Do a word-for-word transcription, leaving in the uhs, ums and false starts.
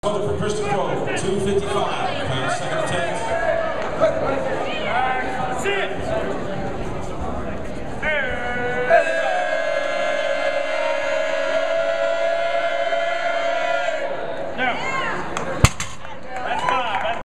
For Krystin, two fifty-five, pound second attempt. That's it. Now.